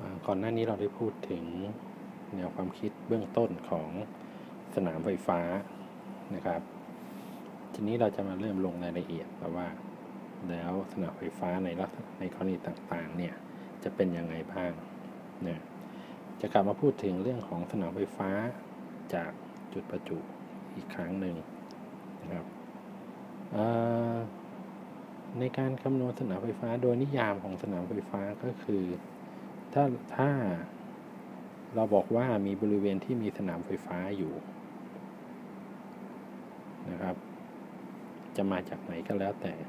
ก่อนหน้านี้เราได้พูดถึงแนวความคิดเบื้องต้นของสนามไฟฟ้านะครับทีนี้เราจะมาเริ่มลงรายละเอียดว่าแล้วสนามไฟฟ้าในกรณีต่างๆเนี่ยจะเป็นยังไงบ้างเนี่ยจะกลับมาพูดถึงเรื่องของสนามไฟฟ้าจากจุดประจุอีกครั้งหนึ่งนะครับในการคำนวณสนามไฟฟ้าโดยนิยามของสนามไฟฟ้าก็คือถ้าเราบอกว่ามีบริเวณที่มีสนามไฟฟ้าอยู่นะครับจะมาจากไหนก็แล้วแต่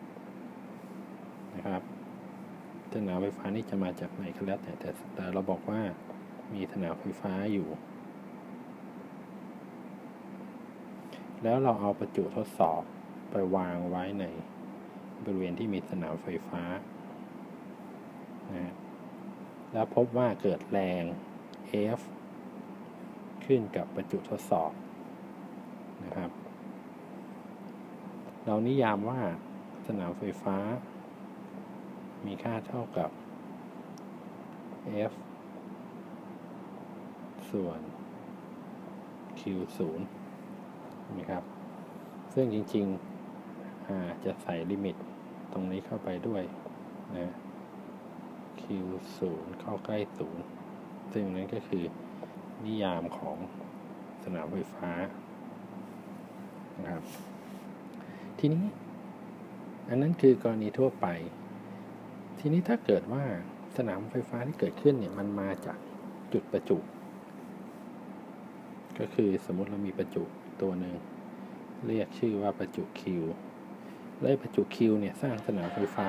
นะครับสนามไฟฟ้านี่จะมาจากไหนก็แล้วแต่เราบอกว่ามีสนามไฟฟ้าอยู่แล้วเราเอาประจุทดสอบไปวางไว้ในบริเวณที่มีสนามไฟฟ้านะแล้วพบว่าเกิดแรง F ขึ้นกับประจุทดสอบนะครับเรานิยามว่าสนามไฟฟ้ามีค่าเท่ากับ F ส่วน Q0 นะครับซึ่งจริงๆจะใส่ลิมิตตรงนี้เข้าไปด้วยนะ Q0 เข้าใกล้0ซึ่งนั้นก็คือนิยามของสนามไฟฟ้านะครับทีนี้อันนั้นคือกรณีทั่วไปทีนี้ถ้าเกิดว่าสนามไฟฟ้าที่เกิดขึ้นเนี่ยมันมาจากจุดประจุก็คือสมมุติเรามีประจุตัวหนึ่งเรียกชื่อว่าประจุ Q และประจุ Q เนี่ยสร้างสนามไฟฟ้า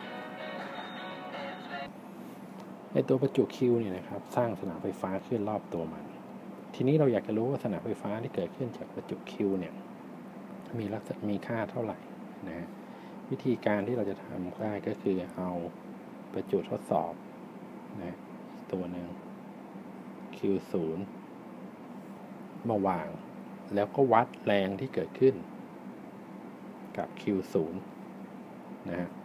ในตัวประจุ Q เนี่ยนะครับสร้างสนามไฟฟ้าขึ้นรอบตัวมันทีนี้เราอยากจะรู้ว่าสนามไฟฟ้าที่เกิดขึ้นจากประจุ Q เนี่ยมีค่าเท่าไหร่นะวิธีการที่เราจะทำได้ก็คือเอาประจุทดสอบนะตัวหนึ่ง Q0 มาวางแล้วก็วัดแรงที่เกิดขึ้นกับ Q0 นะฮะ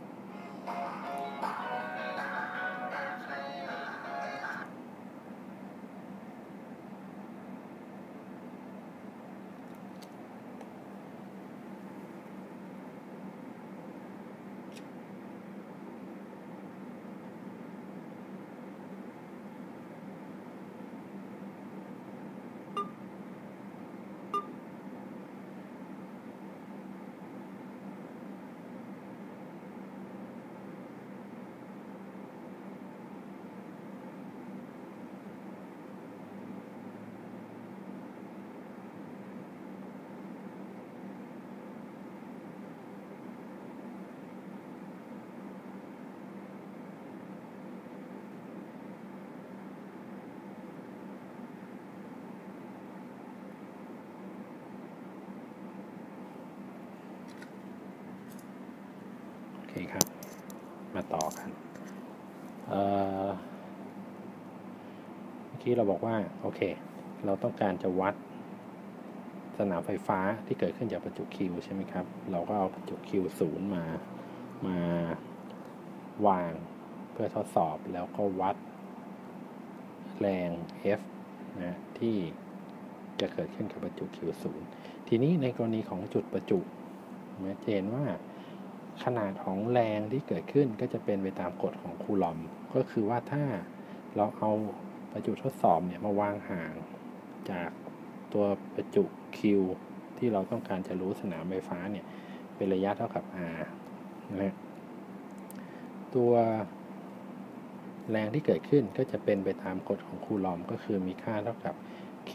โอเคครับมาต่อกันเมื่อกี้เราบอกว่าโอเคเราต้องการจะวัดสนามไฟฟ้าที่เกิดขึ้นจากประจุ Q ใช่ไหมครับเราก็เอาประจุ Q0 มาวางเพื่อทดสอบแล้วก็วัดแรง F นะที่จะเกิดขึ้นกับประจุ Q0 ทีนี้ในกรณีของจุดประจุจะเห็นว่าขนาดของแรงที่เกิดขึ้นก็จะเป็นไปตามกฎของคูลอมก็คือว่าถ้าเราเอาประจุทดสอบเนี่ยมาวางห่างจากตัวประจุ Q ที่เราต้องการจะรู้สนามไฟฟ้าเนี่ยเป็นระยะเท่ากับ R นะตัวแรงที่เกิดขึ้นก็จะเป็นไปตามกฎของคูลอมก็คือมีค่าเท่ากับ K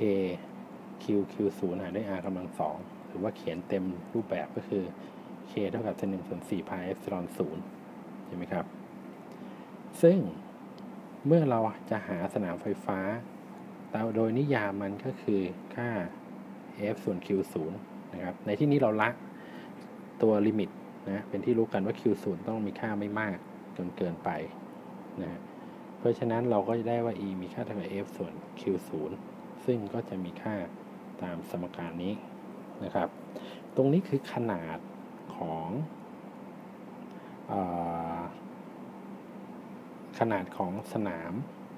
Q0 หารด้วย R กำลัง2หรือว่าเขียนเต็มรูปแบบก็คือ K เท่ากับ1/4 พายเอพซิลอน0ใช่ไหมครับซึ่งเมื่อเราจะหาสนามไฟฟ้าโดยนิยามมันก็คือค่า F ส่วน Q0 นะครับในที่นี้เราละตัวลิมิตนะเป็นที่รู้กันว่า Q0 ต้องมีค่าไม่มากจนเกินไปนะเพราะฉะนั้นเราก็จะได้ว่า E มีค่าเท่ากับ F ส่วน Q0 ซึ่งก็จะมีค่าตามสมการนี้นะครับตรงนี้คือขนาดของสนาม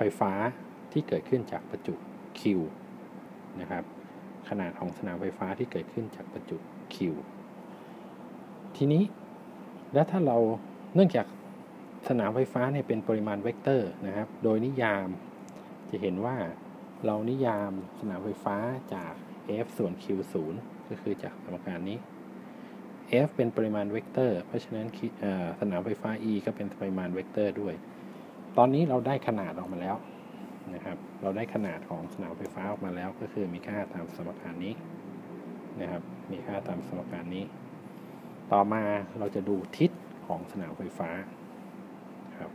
ฟ้าที่เกิดขึ้นจากประจุ Q นะครับขนาดของสนามไฟฟ้าที่เกิดขึ้นจากประจุ Q ทีนี้แล้วถ้าเราเนื่องจากสนามไฟฟ้าเนี่ยเป็นปริมาณเวกเตอร์นะครับโดยนิยามจะเห็นว่าเรานิยามสนามไฟฟ้าจาก F ส่วน Q 0ก็คือจากสมการนี้ F เป็นปริมาณเวกเตอร์เพราะฉะนั้นสนามไฟฟ้า E ก็เป็นปริมาณเวกเตอร์ด้วยตอนนี้เราได้ขนาดออกมาแล้วนะครับเราได้ขนาดของสนามไฟฟ้าออกมาแล้วก็คือมีค่าตามสมการนี้นะครับมีค่าตามสมการนี้ต่อมาเราจะดูทิศของสนามไฟฟ้าครับ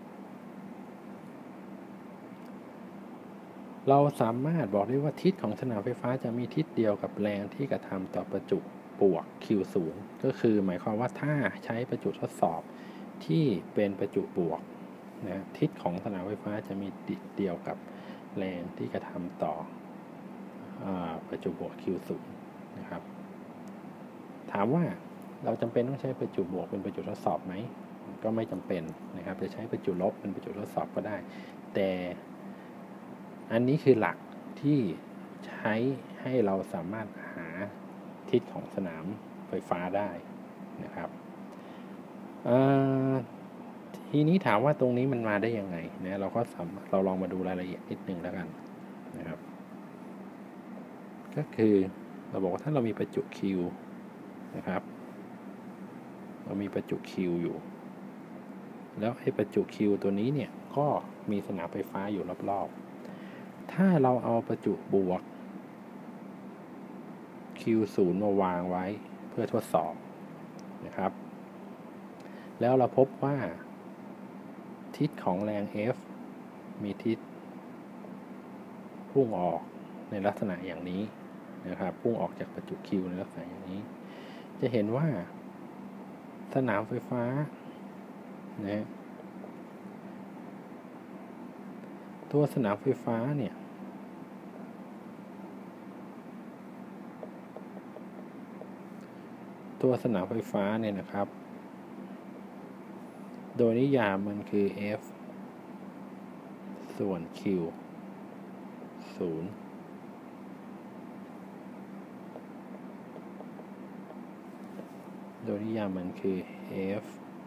เราสามารถบอกได้ว่าทิศของสนามไฟฟ้าจะมีทิศเดียวกับแรงที่กระทำต่อประจุบวก Q0 ก็คือหมายความว่าถ้าใช้ประจุทดสอบที่เป็นประจุบวกนะทิศของสนามไฟฟ้าจะมีทิศเดียวกับแรงที่กระทำต่อประจุบวก Q0 นะครับถามว่าเราจำเป็นต้องใช้ประจุบวกเป็นประจุทดสอบไหมก็ไม่จำเป็นนะครับจะใช้ประจุลบเป็นประจุทดสอบก็ได้แต่อันนี้คือหลักที่ใช้ให้เราสามารถหาทิศของสนามไฟฟ้าได้นะครับทีนี้ถามว่าตรงนี้มันมาได้ยังไงนะเราลองมาดูรายละเอียดนิดนึงแล้วกันนะครับก็คือเราบอกว่าถ้าเรามีประจุ Q นะครับเรามีประจุ Q อยู่แล้วไอ้ประจุ Q ตัวนี้เนี่ยก็มีสนามไฟฟ้าอยู่รอบๆถ้าเราเอาประจุบวก Q0 มาวางไว้เพื่อทดสอบนะครับแล้วเราพบว่าทิศของแรง F มีทิศพุ่งออกในลักษณะอย่างนี้นะครับพุ่งออกจากประจุ Q ในลักษณะอย่างนี้จะเห็นว่าสนามไฟฟ้านะตัวสนามไฟฟ้าเนี่ยนะครับโดยนิยามมันคือ F ส่วน Q 0โดยนิยามมันคือ F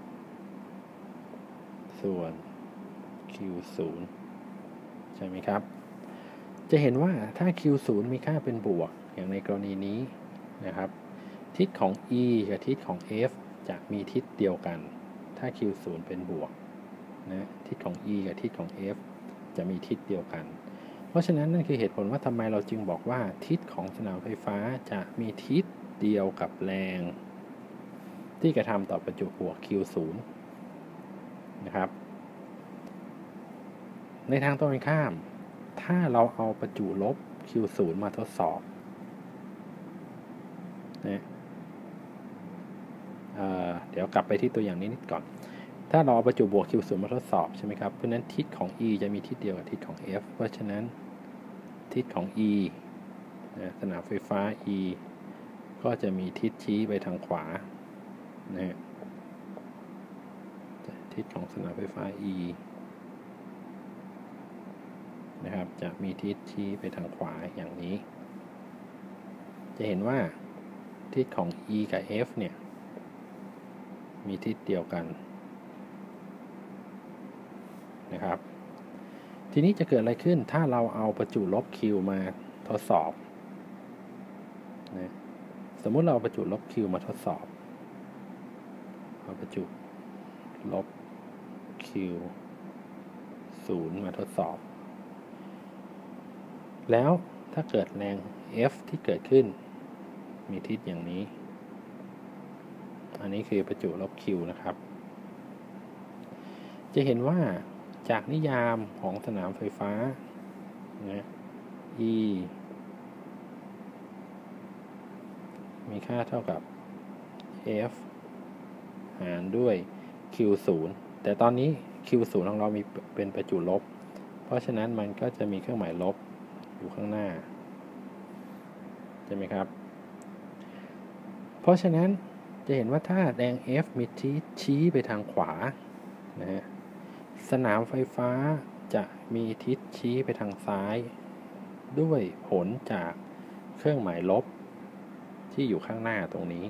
ส่วน Q 0ใช่ไหมครับจะเห็นว่าถ้า Q 0มีค่าเป็นบวกอย่างในกรณีนี้นะครับทิศของ E กับทิศของ F จะมีทิศเดียวกันถ้า Q 0เป็นบวกนะทิศของ E กับทิศของ F จะมีทิศเดียวกันเพราะฉะนั้นนั่นคือเหตุผลว่าทำไมเราจึงบอกว่าทิศของสนามไฟฟ้าจะมีทิศเดียวกับแรงที่กระทำต่อประจุบวก Q0 นะครับในทางตรงกันข้ามถ้าเราเอาประจุลบ Q0 มาทดสอบนะเดี๋ยวกลับไปที่ตัวอย่างนี้นิดก่อนถ้าเราเอาประจุบวก Q0 มาทดสอบใช่ไหมครับเพราะฉะนั้นทิศของ E จะมีทิศเดียวกับทิศของ F เพราะฉะนั้นทิศของ E นะสนามไฟฟ้า E ก็จะมีทิศชี้ไปทางขวานะทิศของสนามไฟฟ้า E นะครับจะมีทิศชี้ไปทางขวาอย่างนี้จะเห็นว่าทิศของ E กับ F เนี่ยมีทิศเดียวกันนะครับทีนี้จะเกิดอะไรขึ้นถ้าเราเอาประจุลบ Q มาทดสอบนะสมมุติเราเอาประจุลบ Q มาทดสอบเอาประจุลบ Q 0มาทดสอบแล้วถ้าเกิดแรง F ที่เกิดขึ้นมีทิศอย่างนี้อันนี้คือประจุลบ Q นะครับจะเห็นว่าจากนิยามของสนามไฟฟ้านะ E มีค่าเท่ากับ F หารด้วย Q0 แต่ตอนนี้ Q0 ของเรามีเป็นประจุลบเพราะฉะนั้นมันก็จะมีเครื่องหมายลบอยู่ข้างหน้าใช่ไหมครับเพราะฉะนั้นจะเห็นว่าถ้าแรง F มีทิศชี้ไปทางขวานะฮะสนามไฟฟ้าจะมีทิศชี้ไปทางซ้ายด้วยผลจากเครื่องหมายลบที่อยู่ข้างหน้าตรงนี้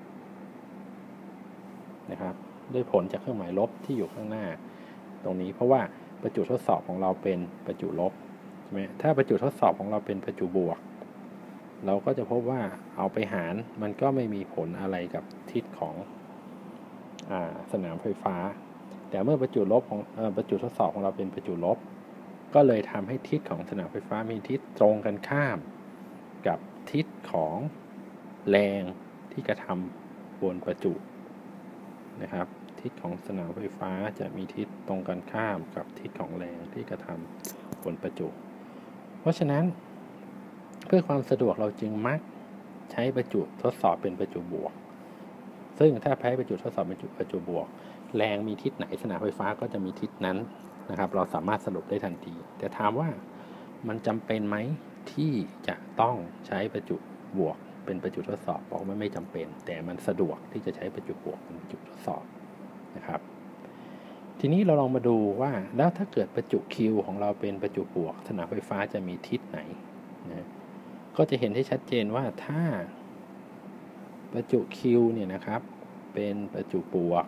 นะครับด้วยผลจากเครื่องหมายลบที่อยู่ข้างหน้าตรงนี้เพราะว่าประจุทดสอบของเราเป็นประจุลบใช่ไหมถ้าประจุทดสอบของเราเป็นประจุบวกเราก็จะพบว่าเอาไปหารมันก็ไม่มีผลอะไรกับทิศของสนามไฟฟ้าแต่เมื่อประจุลบของประจุทดสอบของเราเป็นประจุลบก็เลยทำให้ทิศของสนามไฟฟ้ามีทิศตรงกันข้ามกับทิศของแรงที่กระทำบนประจุนะครับทิศของสนามไฟฟ้าจะมีทิศตรงกันข้ามกับทิศของแรงที่กระทำบนประจุเพราะฉะนั้นเพื่อความสะดวกเราจึงมักใช้ประจุทดสอบเป็นประจุบวกซึ่งถ้าใช้ประจุทดสอบเป็นประจุบวกแรงมีทิศไหนสนามไฟฟ้าก็จะมีทิศนั้นนะครับเราสามารถสรุปได้ทันทีแต่ถามว่ามันจำเป็นไหมที่จะต้องใช้ประจุบวกเป็นประจุทดสอบบอกว่าไม่จำเป็นแต่มันสะดวกที่จะใช้ประจุบวกเป็นประจุทดสอบนะครับทีนี้เราลองมาดูว่าแล้วถ้าเกิดประจุ Q ของเราเป็นประจุบวกสนามไฟฟ้าจะมีทิศไหนนะก็จะเห็นได้ชัดเจนว่าถ้าประจุ Q เนี่ยนะครับเป็นประจุบวก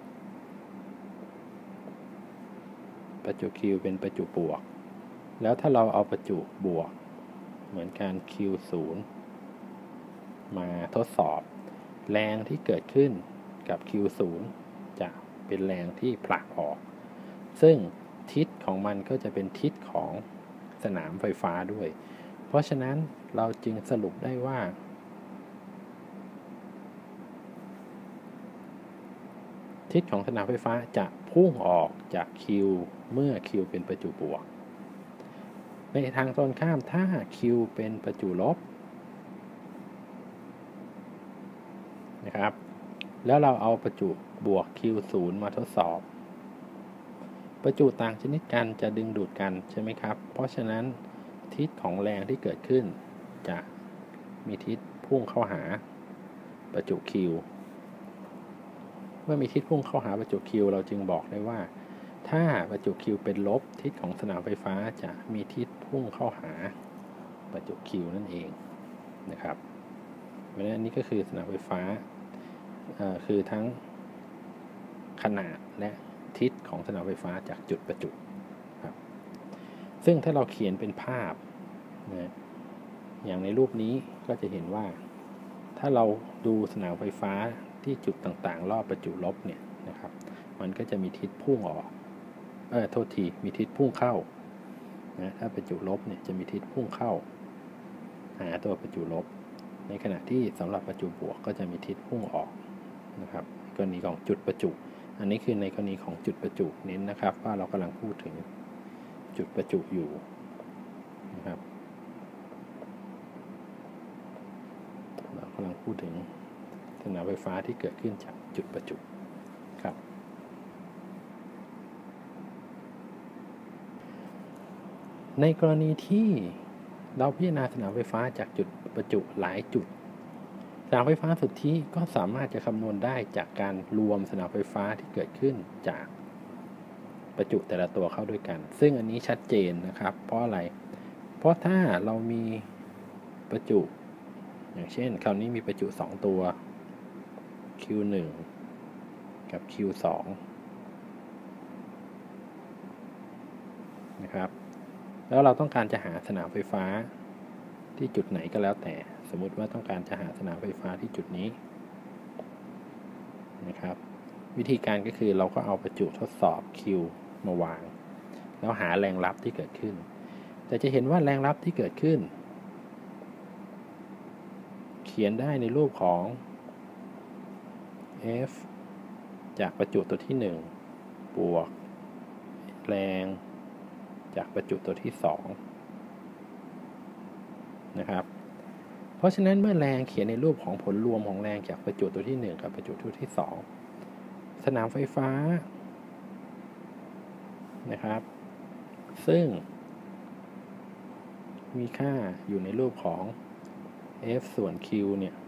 ประจุ Q เป็นประจุบวกแล้วถ้าเราเอาประจุบวกเหมือนการ Q0 มาทดสอบแรงที่เกิดขึ้นกับ Q0 จะเป็นแรงที่ผลักออกซึ่งทิศของมันก็จะเป็นทิศของสนามไฟฟ้าด้วยเพราะฉะนั้นเราจึงสรุปได้ว่าทิศของสนามไฟฟ้าจะพุ่งออกจาก Q เมื่อ Q เป็นประจุบวกในทางตรงข้ามถ้า Q เป็นประจุลบนะครับแล้วเราเอาประจุบวก Q0 มาทดสอบประจุต่างชนิดกันจะดึงดูดกันใช่ไหมครับเพราะฉะนั้นทิศของแรงที่เกิดขึ้นจะมีทิศพุ่งเข้าหาประจุ Q เมื่อมีทิศพุ่งเข้าหาประจุ Q เราจึงบอกได้ว่าถ้าประจุ Q เป็นลบทิศของสนามไฟฟ้าจะมีทิศพุ่งเข้าหาประจุ Q นั่นเองนะครับเพราะฉะนั้นนี่ก็คือสนามไฟฟ้าคือทั้งขนาดและทิศของสนามไฟฟ้าจากจุดประจุครับซึ่งถ้าเราเขียนเป็นภาพนะอย่างในรูปนี้ก็จะเห็นว่าถ้าเราดูสนามไฟฟ้าที่จุดต่างๆรอบประจุลบเนี่ยนะครับมันก็จะมีทิศพุ่งออกโทษทีมีทิศพุ่งเข้านะถ้าประจุลบเนี่ยจะมีทิศพุ่งเข้าหาตัวประจุลบในขณะที่สำหรับประจุบวกก็จะมีทิศพุ่งออกนะครับกรณีของจุดประจุอันนี้คือในกรณีของจุดประจุเน้นนะครับว่าเรากำลังพูดถึงจุดประจุอยู่นะครับเรากำลังพูดถึงสนามไฟฟ้าที่เกิดขึ้นจากจุดประจุครับในกรณีที่เราพิจารณาสนามไฟฟ้าจากจุดประจุหลายจุดสนามไฟฟ้าสุทธิก็สามารถจะคำนวณได้จากการรวมสนามไฟฟ้าที่เกิดขึ้นจากประจุแต่ละตัวเข้าด้วยกันซึ่งอันนี้ชัดเจนนะครับเพราะอะไรเพราะถ้าเรามีประจุอย่างเช่นคราวนี้มีประจุ2ตัว Q1 กับ Q2 นะครับแล้วเราต้องการจะหาสนามไฟฟ้าที่จุดไหนก็แล้วแต่สมมุติว่าต้องการจะหาสนามไฟฟ้าที่จุดนี้นะครับวิธีการก็คือเราก็เอาประจุทดสอบ Q มาวางแล้วหาแรงรับที่เกิดขึ้นแต่จะเห็นว่าแรงรับที่เกิดขึ้นเขียนได้ในรูปของ F จากประจุตัวที่1บวกแรงจากประจุตัวที่2นะครับเพราะฉะนั้นเมื่อแรงเขียนในรูปของผลรวมของแรงจากประจุตัวที่1กับประจุตัวที่2สนามไฟฟ้านะครับซึ่งมีค่าอยู่ในรูปของ F ส่วน Q เนี่ย